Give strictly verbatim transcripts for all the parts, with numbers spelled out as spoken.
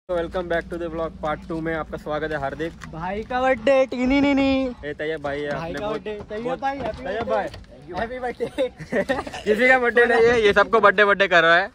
Welcome back to the blog part two में आपका स्वागत है हार्दिक भाई का बर्थडे टीनी नी नी ए तैयब भाई है भाई अपने का बहुत बर्थडे तैयब भाई तैयब भाई हैप्पी बर्थडे। किसी का बर्थडे नहीं है, ये सबको बर्थडे बर्थडे कर रहा है।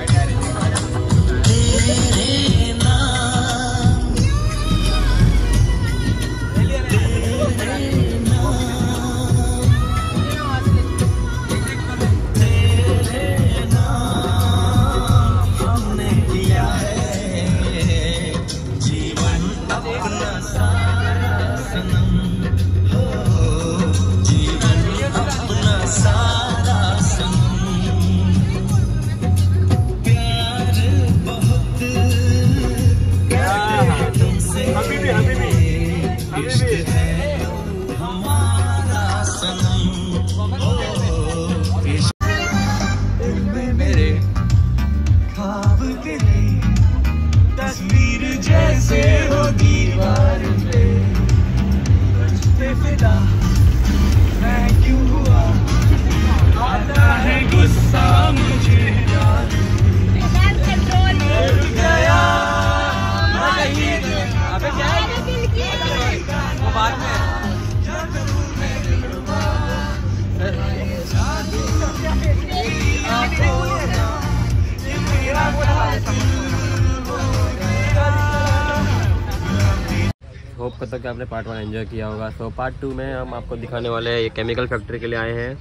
तस्वीर जैसे हो दीवार पे पे फिदा मैं क्यों हुआ आता है गुस्सा मुझे यार मिल गया अबे क्या है वो बात में होप करता हूँ कि आपने पार्ट वन एंजॉय किया होगा। सो पार्ट टू में हम आपको दिखाने वाले हैं, ये केमिकल फैक्ट्री के लिए आए हैं।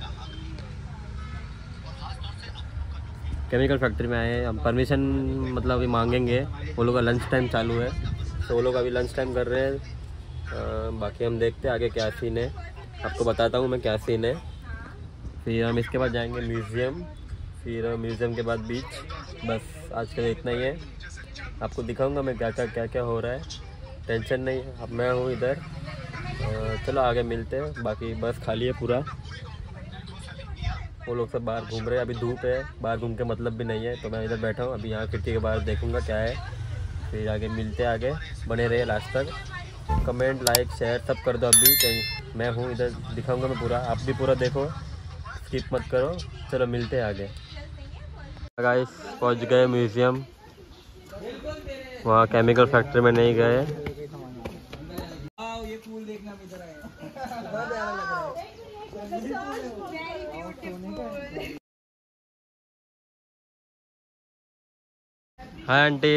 केमिकल फैक्ट्री में आए हैं हम, परमिशन मतलब अभी मांगेंगे। वो लोग का लंच टाइम चालू है, तो वो लोग अभी लंच टाइम कर रहे हैं। आ, बाकी हम देखते हैं आगे क्या सीन है, आपको बताता हूँ मैं क्या सीन है। फिर हम इसके बाद जाएंगे म्यूज़ियम, फिर म्यूज़ियम के बाद बीच। बस आज के लिए इतना ही है, आपको दिखाऊँगा मैं क्या क्या क्या क्या हो रहा है। टेंशन नहीं, अब मैं हूँ इधर। चलो आगे मिलते हैं। बाकी बस खाली है पूरा, वो लोग सब बाहर घूम रहे हैं। अभी धूप है, बाहर घूम के मतलब भी नहीं है, तो मैं इधर बैठा हूँ। अभी यहाँ खिड़की के बाहर देखूँगा क्या है, फिर आगे मिलते हैं। आगे बने रहे लास्ट तक। कमेंट लाइक शेयर सब कर दो। अभी मैं हूँ इधर, दिखाऊँगा मैं पूरा, आप भी पूरा देखो, स्किप मत करो। चलो मिलते हैं आगे। गाइस पहुँच गए म्यूज़ियम, वहाँ केमिकल फैक्ट्री में नहीं गए। ये फूल देखना इधर आया, हाय आंटी।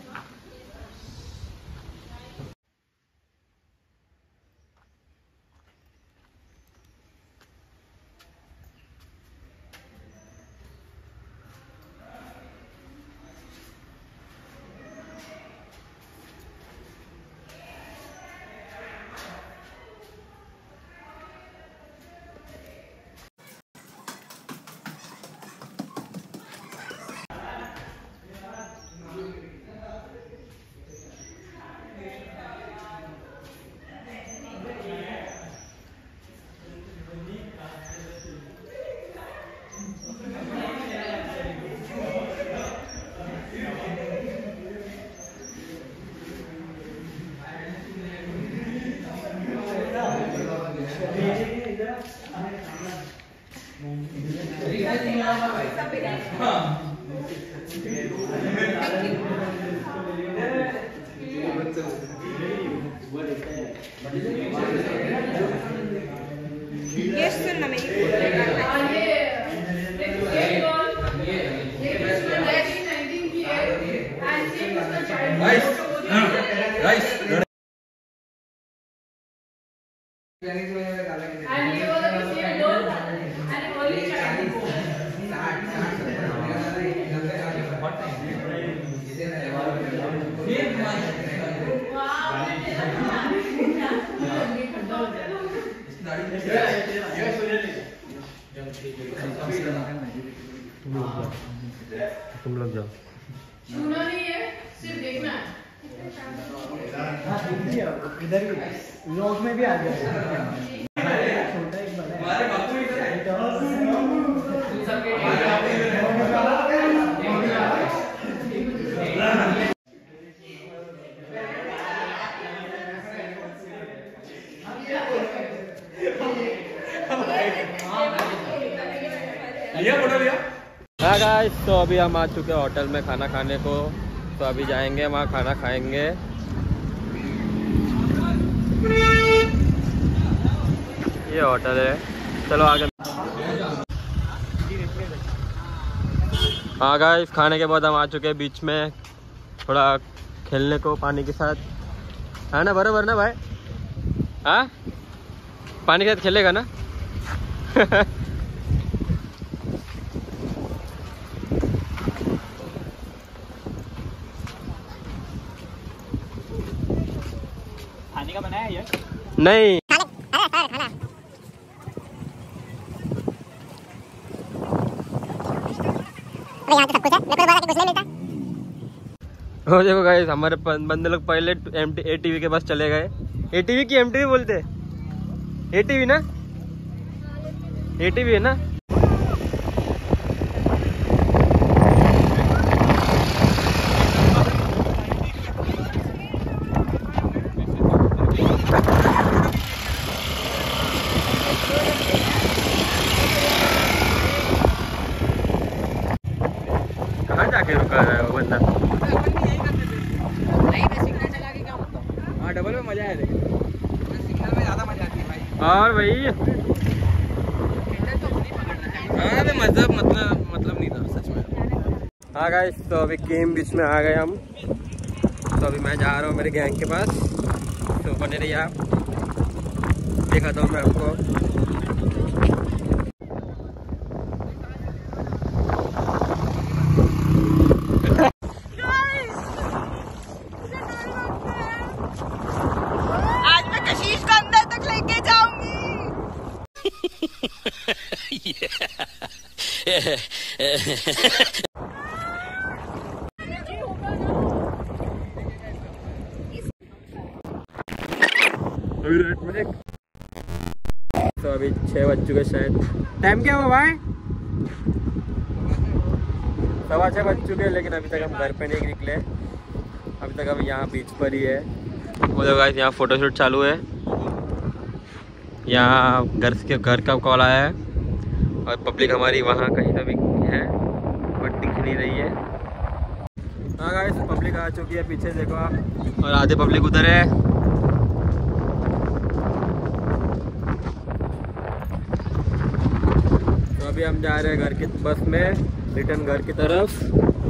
ये सुनना मेरी तुम लोग जाओ। सुना नहीं है, सिर्फ देखना है। इधर भी व्लॉग में भी आ जाएगा। छोटा एक बड़ा हाँ गाइस, तो अभी हम आ चुके हैं होटल में खाना खाने को। तो अभी जाएंगे वहाँ खाना खाएंगे। ये होटल है, चलो आगे। हाँ गाइस, खाने के बाद हम आ चुके हैं बीच में थोड़ा खेलने को पानी के साथ, है ना? बराबर ना भाई? हाँ, पानी के साथ खेलेगा ना? खाने का बनाया है ये? नहीं, हो देखो गाइस, हमारे बंदे लोग पहले एटीवी के पास चले गए। एटीवी की एमटीवी बोलते, एटीवी ना, एटीवी है ना। कहाँ जाके रुका है वो बंदा? हाँ, डबल में मजा है, लेकिन सिग्नल में ज्यादा मजा आती है भाई। और भाई हाँ, तो मतलब मतलब मतलब नहीं था सच में। हाँ गाइस, तो अभी गेम बीच में आ गए हम। तो अभी मैं जा रहा हूँ मेरे गैंग के पास, तो बने रहिए आप, दिखाता हूँ मैं आपको। आज मैं कशिश को अंदर तक लेके जाऊंगी। तो अभी छः बज चुके शायद। टाइम क्या हुआ भाई? सवा छः बज चुके हैं, लेकिन अभी तक हम घर पे नहीं निकले। अभी तक हम यहाँ बीच पर ही है। वो लोग गाइस यहाँ फोटोशूट चालू है। यहाँ घर के घर का कॉल आया है और पब्लिक हमारी वहाँ कहीं तो भी है बट दिख नहीं रही है। हाँ गाइस, पब्लिक आ चुकी है, पीछे देखो आप, और आधे पब्लिक उधर है। तो अभी हम जा रहे हैं घर की बस में, रिटर्न घर की तरफ।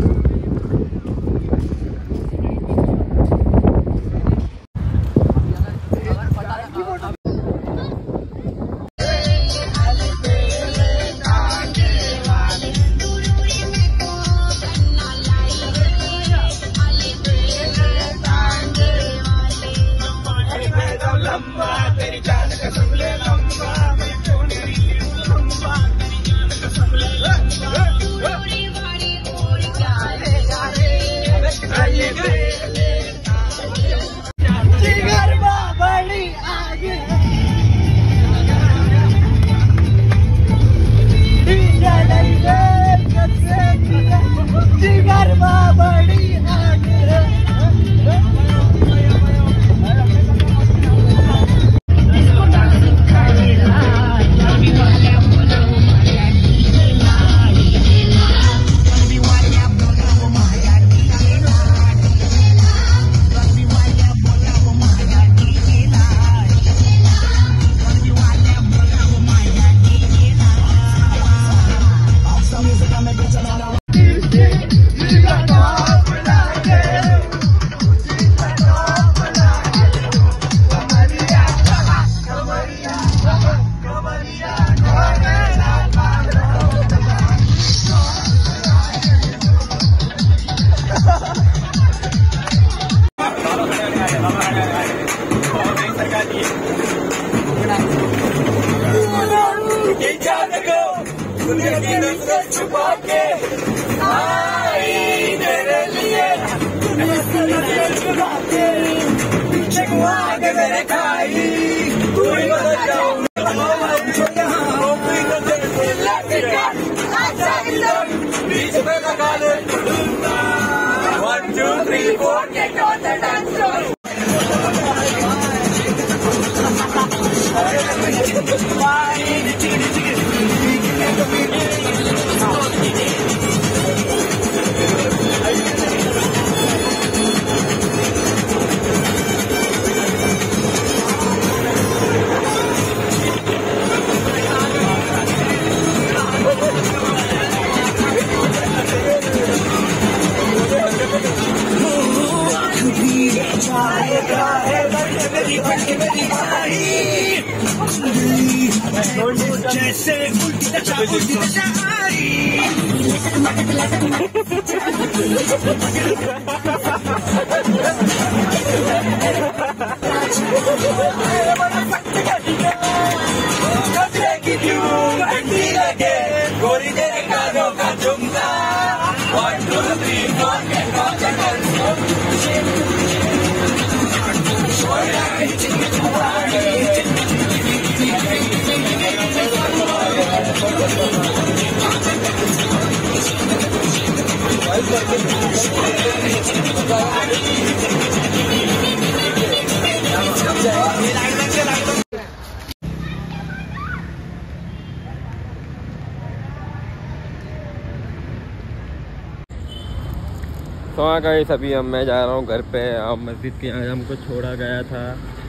छुपा के आई तेरे लिए छुपा के पीछे को आगे मेरे खाई कोई बदल जाऊं बीच में लगा ले one two three four get on the dance floor मेरी बड़ी मेरी भाई जैसे उल्टी दशा उल्टी दशा आई गोरी तेरे कानों का झुमका वन टू थ्री फोर के तो हाँ गाइस, अभी हम मैं जा रहा हूँ घर पे। आप मस्जिद के यहाँ हमको छोड़ा गया था।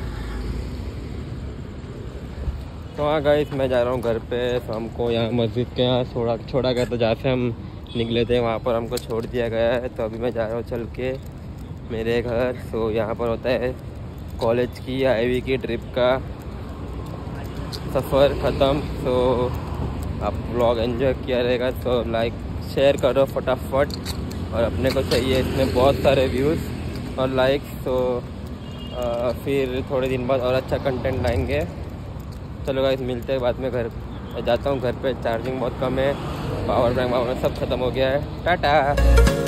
तो हाँ गाइस, मैं जा रहा हूँ घर पे। तो हमको यहाँ मस्जिद के यहाँ छोड़ा छोड़ा गया, तो जहाँ से हम निकले थे वहाँ पर हमको छोड़ दिया गया है। तो अभी मैं जा रहा हूँ चल के मेरे घर। तो यहाँ पर होता है कॉलेज की आईवी की ट्रिप का सफ़र ख़त्म। तो आप व्लॉग एंजॉय किया रहेगा तो लाइक शेयर करो फटाफट। और अपने को चाहिए इसमें बहुत सारे व्यूज़ और लाइक्स। तो आ, फिर थोड़े दिन बाद और अच्छा कंटेंट लाएंगे। चलो गाइस, मिलते हैं बाद में। घर जाता हूँ, घर पे चार्जिंग बहुत कम है, पावर बैंक पावर सब ख़त्म हो गया है। टाटा।